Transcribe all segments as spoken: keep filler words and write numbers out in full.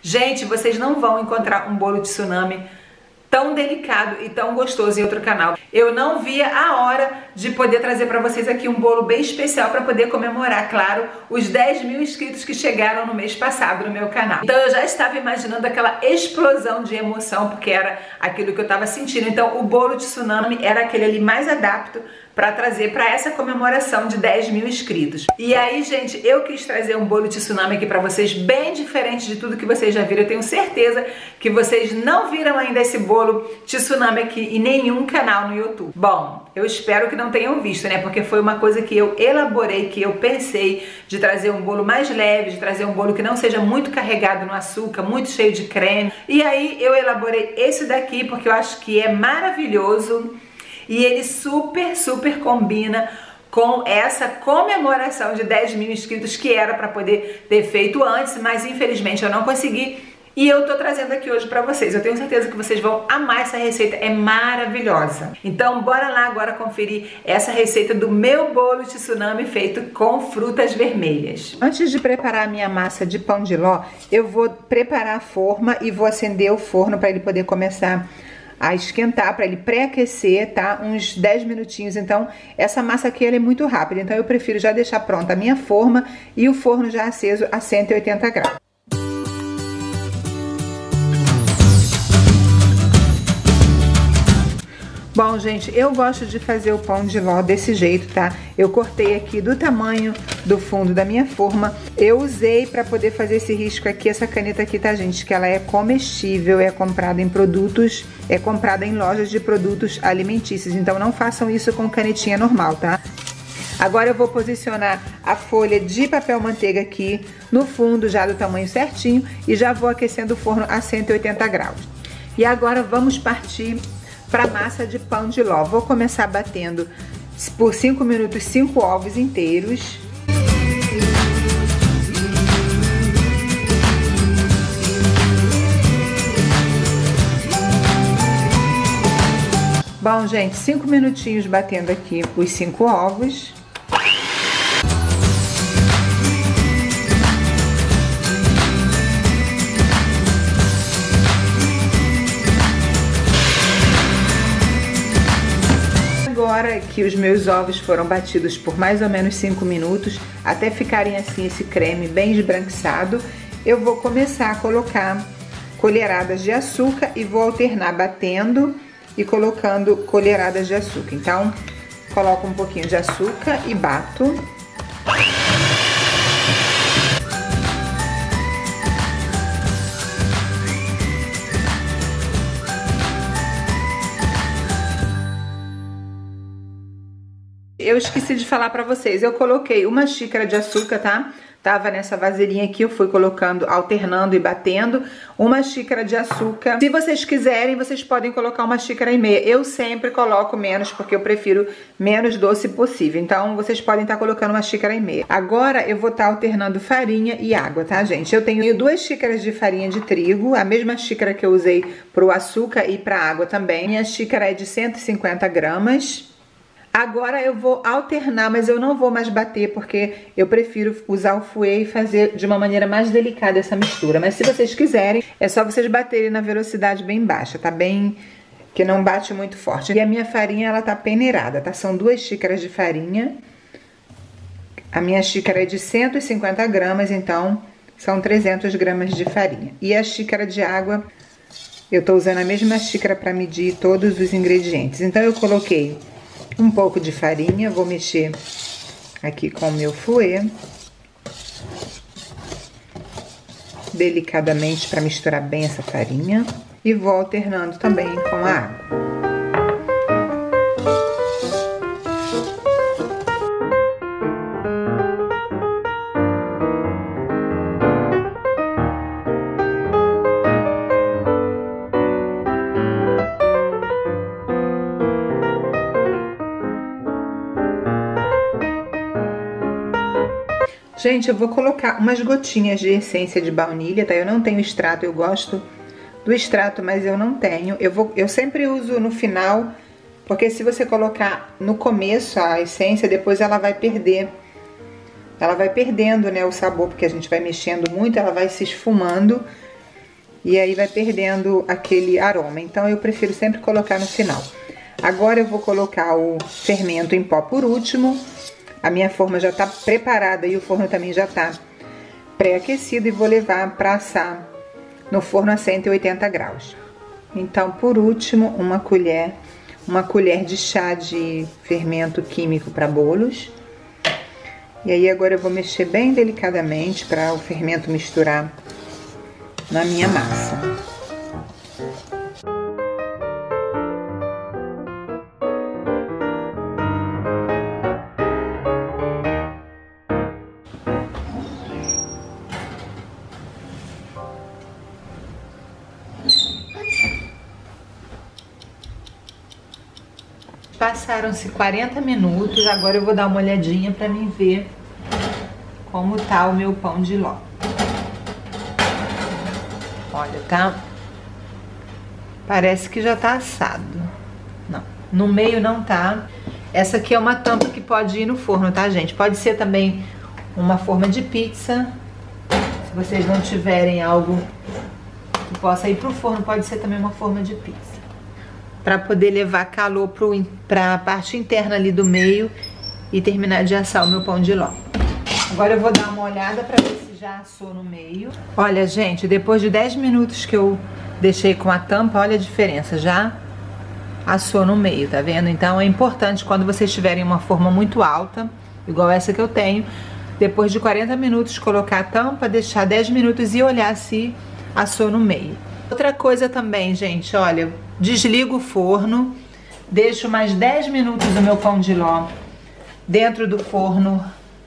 Gente, vocês não vão encontrar um bolo tsunami tão delicado e tão gostoso em outro canal. Eu não via a hora de poder trazer para vocês aqui um bolo bem especial para poder comemorar, claro, os dez mil inscritos que chegaram no mês passado no meu canal. Então eu já estava imaginando aquela explosão de emoção, porque era aquilo que eu estava sentindo. Então o bolo de tsunami era aquele ali mais adapto para trazer para essa comemoração de dez mil inscritos. E aí, gente, eu quis trazer um bolo de tsunami aqui para vocês, bem diferente de tudo que vocês já viram. Eu tenho certeza que vocês não viram ainda esse bolo de tsunami aqui em nenhum canal no YouTube. Bom, eu espero que não tenham visto, né? Porque foi uma coisa que eu elaborei, que eu pensei de trazer um bolo mais leve, de trazer um bolo que não seja muito carregado no açúcar, muito cheio de creme. E aí eu elaborei esse daqui porque eu acho que é maravilhoso. E ele super, super combina com essa comemoração de dez mil inscritos que era para poder ter feito antes, mas infelizmente eu não consegui. E eu tô trazendo aqui hoje pra vocês. Eu tenho certeza que vocês vão amar essa receita, é maravilhosa. Então bora lá agora conferir essa receita do meu bolo de tsunami feito com frutas vermelhas. Antes de preparar a minha massa de pão de ló, eu vou preparar a forma e vou acender o forno para ele poder começar a esquentar, para ele pré-aquecer, tá? Uns dez minutinhos. Então, essa massa aqui ela é muito rápida, então eu prefiro já deixar pronta a minha forma e o forno já aceso a cento e oitenta graus. Bom, gente, eu gosto de fazer o pão de ló desse jeito, tá? Eu cortei aqui do tamanho do fundo da minha forma. Eu usei para poder fazer esse risco aqui, essa caneta aqui, tá, gente? Que ela é comestível, é comprada em produtos, é comprada em lojas de produtos alimentícios. Então não façam isso com canetinha normal, tá? Agora eu vou posicionar a folha de papel manteiga aqui no fundo, já do tamanho certinho, e já vou aquecendo o forno a cento e oitenta graus. E agora vamos partir para massa de pão de ló. Vou começar batendo por cinco minutos cinco ovos inteiros. Bom, gente, cinco minutinhos batendo aqui os cinco ovos. Agora que os meus ovos foram batidos por mais ou menos cinco minutos, até ficarem assim esse creme bem esbranquiçado, eu vou começar a colocar colheradas de açúcar e vou alternar batendo e colocando colheradas de açúcar. Então, coloco um pouquinho de açúcar e bato. Eu esqueci de falar pra vocês, eu coloquei uma xícara de açúcar, tá? Tava nessa vasilhinha aqui, eu fui colocando, alternando e batendo uma xícara de açúcar. Se vocês quiserem, vocês podem colocar uma xícara e meia. Eu sempre coloco menos, porque eu prefiro menos doce possível. Então, vocês podem estar colocando uma xícara e meia. Agora, eu vou estar alternando farinha e água, tá, gente? Eu tenho duas xícaras de farinha de trigo, a mesma xícara que eu usei pro açúcar e pra água também. Minha xícara é de cento e cinquenta gramas. Agora eu vou alternar, mas eu não vou mais bater, porque eu prefiro usar o fouet e fazer de uma maneira mais delicada essa mistura. Mas se vocês quiserem, é só vocês baterem na velocidade bem baixa, tá? Bem, que não bate muito forte. E a minha farinha, ela tá peneirada, tá? São duas xícaras de farinha. A minha xícara é de cento e cinquenta gramas, então são trezentas gramas de farinha. E a xícara de água, eu tô usando a mesma xícara para medir todos os ingredientes. Então eu coloquei um pouco de farinha, vou mexer aqui com o meu fouet delicadamente para misturar bem essa farinha e vou alternando também com a água. Gente, eu vou colocar umas gotinhas de essência de baunilha, tá? Eu não tenho extrato, eu gosto do extrato, mas eu não tenho. Eu, vou, eu sempre uso no final, porque se você colocar no começo a essência, depois ela vai perder. Ela vai perdendo, né, o sabor, porque a gente vai mexendo muito, ela vai se esfumando. e aí vai perdendo aquele aroma. Então eu prefiro sempre colocar no final. Agora eu vou colocar o fermento em pó por último. A minha forma já tá preparada e o forno também já tá pré-aquecido, e vou levar para assar no forno a cento e oitenta graus. Então, por último, uma colher, uma colher de chá de fermento químico para bolos. E aí agora eu vou mexer bem delicadamente para o fermento misturar na minha massa. Passaram-se quarenta minutos, agora eu vou dar uma olhadinha para mim ver como tá o meu pão de ló. Olha, tá? Parece que já tá assado. Não, no meio não tá. Essa aqui é uma tampa que pode ir no forno, tá, gente? Pode ser também uma forma de pizza. Se vocês não tiverem algo que possa ir pro forno, pode ser também uma forma de pizza, para poder levar calor para a parte interna ali do meio e terminar de assar o meu pão de ló. Agora eu vou dar uma olhada para ver se já assou no meio. Olha, gente, depois de dez minutos que eu deixei com a tampa, olha a diferença, já assou no meio, tá vendo? Então é importante, quando vocês tiverem uma forma muito alta, igual essa que eu tenho, depois de quarenta minutos colocar a tampa, deixar dez minutos e olhar se assou no meio. Outra coisa também, gente, olha, desligo o forno, deixo mais dez minutos o meu pão de ló dentro do forno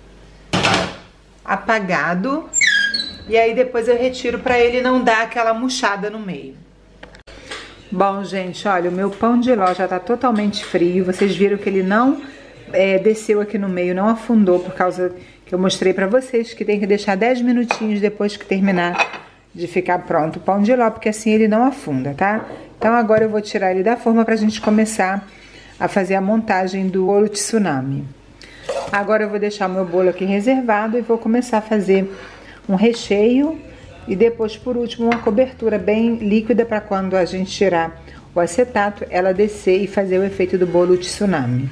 apagado, e aí depois eu retiro para ele não dar aquela murchada no meio. Bom, gente, olha, o meu pão de ló já tá totalmente frio. Vocês viram que ele não é, desceu aqui no meio, não afundou, por causa que eu mostrei para vocês que tem que deixar dez minutinhos depois que terminar de ficar pronto o pão de ló, porque assim ele não afunda, tá? Então agora eu vou tirar ele da forma pra gente começar a fazer a montagem do bolo tsunami. Agora eu vou deixar o meu bolo aqui reservado e vou começar a fazer um recheio e depois, por último, uma cobertura bem líquida para quando a gente tirar o acetato, ela descer e fazer o efeito do bolo tsunami.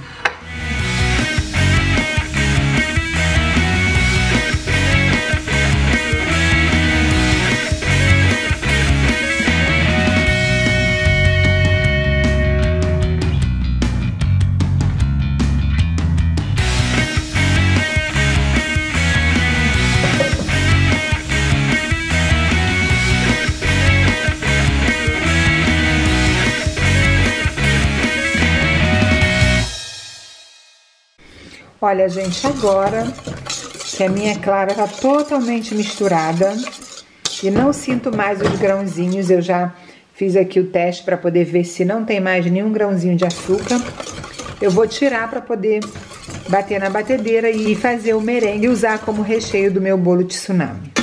Olha, gente, agora que a minha clara tá totalmente misturada e não sinto mais os grãozinhos, eu já fiz aqui o teste para poder ver se não tem mais nenhum grãozinho de açúcar. Eu vou tirar para poder bater na batedeira e fazer o merengue e usar como recheio do meu bolo tsunami.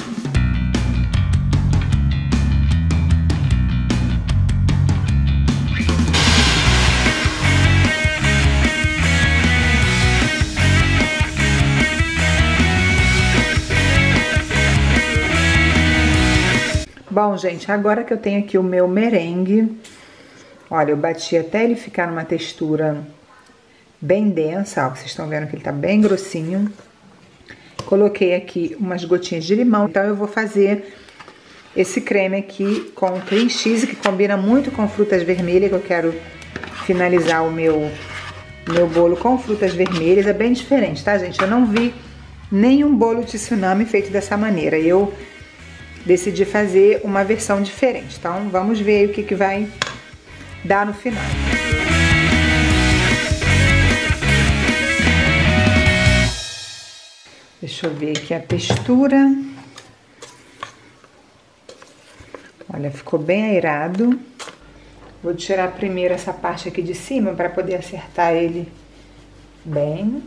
Bom, gente, agora que eu tenho aqui o meu merengue, olha, eu bati até ele ficar numa textura bem densa, ó, vocês estão vendo que ele tá bem grossinho. Coloquei aqui umas gotinhas de limão, então eu vou fazer esse creme aqui com cream cheese, que combina muito com frutas vermelhas, que eu quero finalizar o meu, meu bolo com frutas vermelhas. É bem diferente, tá, gente? Eu não vi nenhum bolo tsunami feito dessa maneira, eu decidi fazer uma versão diferente. Então vamos ver o que que vai dar no final. Deixa eu ver aqui a textura. Olha, ficou bem aerado. Vou tirar primeiro essa parte aqui de cima para poder acertar ele bem.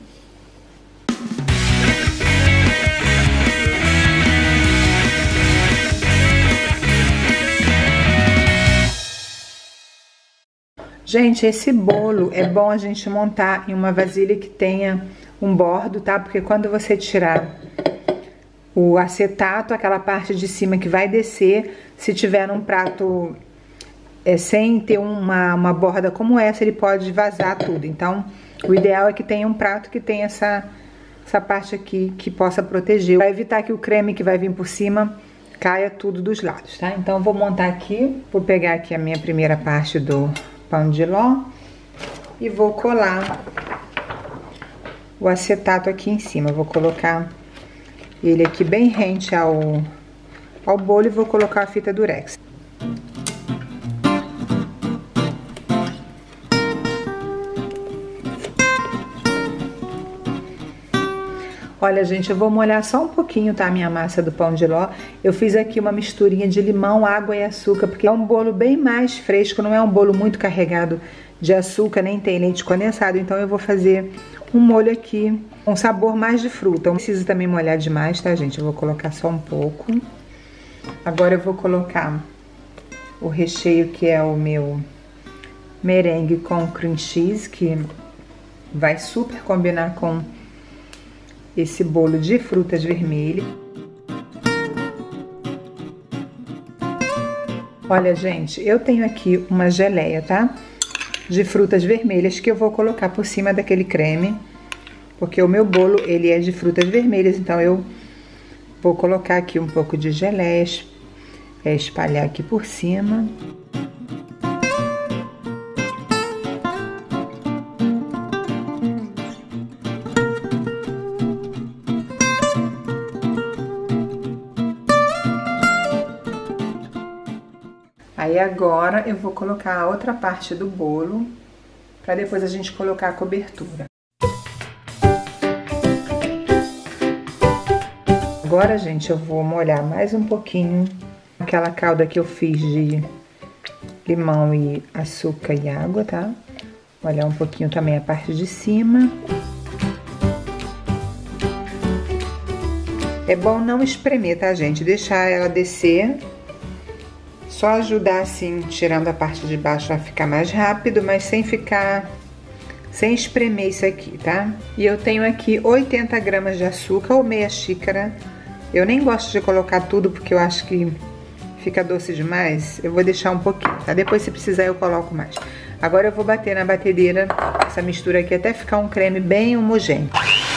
Gente, esse bolo é bom a gente montar em uma vasilha que tenha um bordo, tá? Porque quando você tirar o acetato, aquela parte de cima que vai descer. Se tiver num prato é, sem ter uma, uma borda como essa, ele pode vazar tudo. Então, o ideal é que tenha um prato que tenha essa, essa parte aqui que possa proteger, para evitar que o creme que vai vir por cima caia tudo dos lados, tá? Então, eu vou montar aqui, vou pegar aqui a minha primeira parte do pão de ló e vou colar o acetato aqui em cima. Eu vou colocar ele aqui bem rente ao, ao bolo e vou colocar a fita durex. Olha, gente, eu vou molhar só um pouquinho, tá, a minha massa do pão de ló. Eu fiz aqui uma misturinha de limão, água e açúcar, porque é um bolo bem mais fresco, não é um bolo muito carregado de açúcar, nem tem leite condensado. Então eu vou fazer um molho aqui, um sabor mais de fruta. Não preciso também molhar demais, tá, gente? Eu vou colocar só um pouco. Agora eu vou colocar o recheio, que é o meu merengue com cream cheese, que vai super combinar com esse bolo de frutas vermelhas. Olha, gente, eu tenho aqui uma geleia, tá? De frutas vermelhas que eu vou colocar por cima daquele creme, porque o meu bolo, ele é de frutas vermelhas, então eu vou colocar aqui um pouco de geleia, é, espalhar aqui por cima. Aí agora eu vou colocar a outra parte do bolo, para depois a gente colocar a cobertura. Agora, gente, eu vou molhar mais um pouquinho aquela calda que eu fiz de limão e açúcar e água, tá? Molhar um pouquinho também a parte de cima. É bom não espremer, tá, gente? Deixar ela descer. Só ajudar assim, tirando a parte de baixo, a ficar mais rápido, mas sem ficar, sem espremer isso aqui, tá? E eu tenho aqui oitenta gramas de açúcar ou meia xícara. Eu nem gosto de colocar tudo porque eu acho que fica doce demais. Eu vou deixar um pouquinho, tá? Depois, se precisar, eu coloco mais. Agora eu vou bater na batedeira essa mistura aqui até ficar um creme bem homogêneo.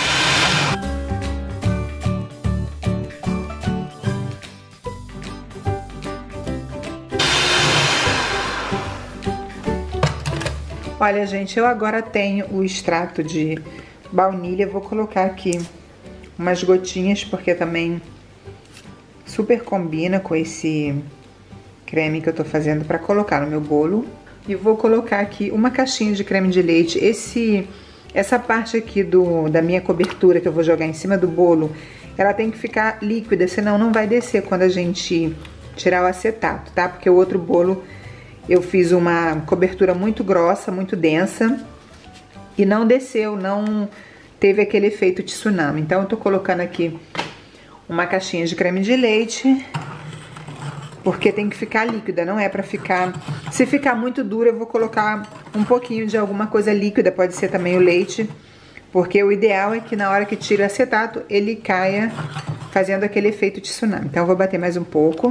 Olha, gente, eu agora tenho o extrato de baunilha. Vou colocar aqui umas gotinhas, porque também super combina com esse creme que eu tô fazendo para colocar no meu bolo. E vou colocar aqui uma caixinha de creme de leite. Esse, essa parte aqui do, da minha cobertura que eu vou jogar em cima do bolo, ela tem que ficar líquida, senão não vai descer quando a gente tirar o acetato, tá? Porque o outro bolo eu fiz uma cobertura muito grossa, muito densa, e não desceu, não teve aquele efeito tsunami. Então eu tô colocando aqui uma caixinha de creme de leite, porque tem que ficar líquida, não é pra ficar... Se ficar muito dura, eu vou colocar um pouquinho de alguma coisa líquida, pode ser também o leite, porque o ideal é que na hora que tira o acetato, ele caia fazendo aquele efeito tsunami. Então eu vou bater mais um pouco.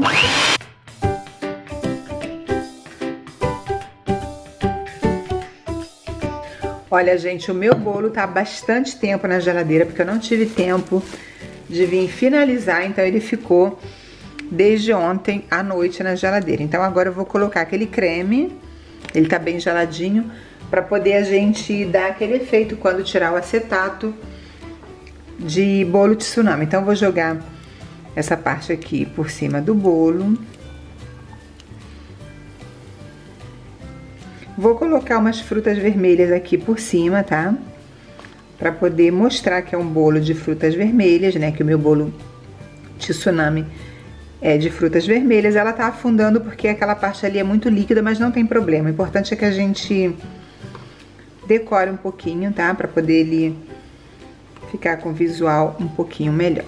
Olha, gente, o meu bolo tá há bastante tempo na geladeira, porque eu não tive tempo de vir finalizar, então ele ficou desde ontem à noite na geladeira. Então agora eu vou colocar aquele creme, ele tá bem geladinho, pra poder a gente dar aquele efeito quando tirar o acetato de bolo tsunami. Então eu vou jogar essa parte aqui por cima do bolo. Vou colocar umas frutas vermelhas aqui por cima, tá? Pra poder mostrar que é um bolo de frutas vermelhas, né? Que o meu bolo tsunami é de frutas vermelhas. Ela tá afundando porque aquela parte ali é muito líquida, mas não tem problema. O importante é que a gente decore um pouquinho, tá? Pra poder ele ficar com o visual um pouquinho melhor.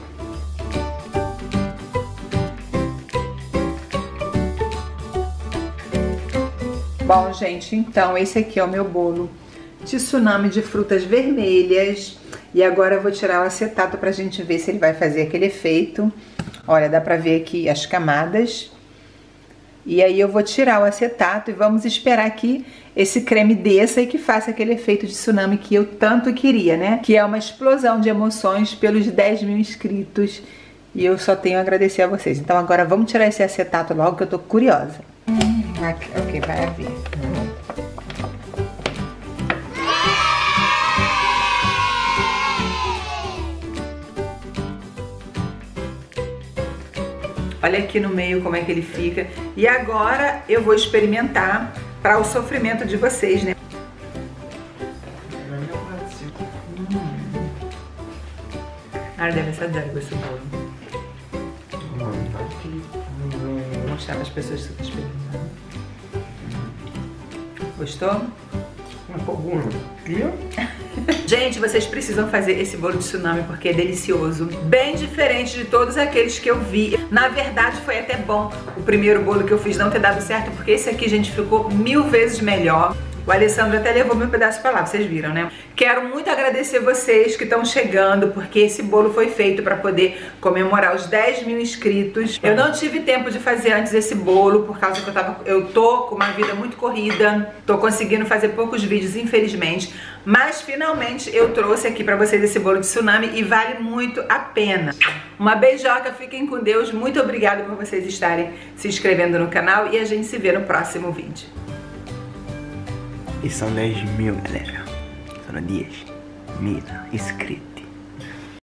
Bom, gente, então esse aqui é o meu bolo tsunami de frutas vermelhas. E agora eu vou tirar o acetato pra gente ver se ele vai fazer aquele efeito. Olha, dá pra ver aqui as camadas. E aí eu vou tirar o acetato e vamos esperar que esse creme desça e que faça aquele efeito de tsunami que eu tanto queria, né? Que é uma explosão de emoções pelos dez mil inscritos. E eu só tenho a agradecer a vocês. Então agora vamos tirar esse acetato logo que eu tô curiosa. Hum, ok, vai haver. Hum. Olha aqui no meio como é que ele fica. E agora eu vou experimentar para o sofrimento de vocês, né? Hum. Ah, deve ser adoro esse bolo. Vou mostrar para as pessoas que estão experimentando. Gostou? Gente, vocês precisam fazer esse bolo de tsunami porque é delicioso. Bem diferente de todos aqueles que eu vi. Na verdade, foi até bom o primeiro bolo que eu fiz não ter dado certo, porque esse aqui, gente, ficou mil vezes melhor. O Alessandro até levou meu pedaço pra lá, vocês viram, né? Quero muito agradecer vocês que estão chegando, porque esse bolo foi feito pra poder comemorar os dez mil inscritos. Eu não tive tempo de fazer antes esse bolo, por causa que eu tava, eu tô com uma vida muito corrida, tô conseguindo fazer poucos vídeos, infelizmente. Mas finalmente eu trouxe aqui pra vocês esse bolo de tsunami e vale muito a pena. Uma beijoca, fiquem com Deus, muito obrigada por vocês estarem se inscrevendo no canal e a gente se vê no próximo vídeo. E são dez mil, galera. São dez mil inscritos.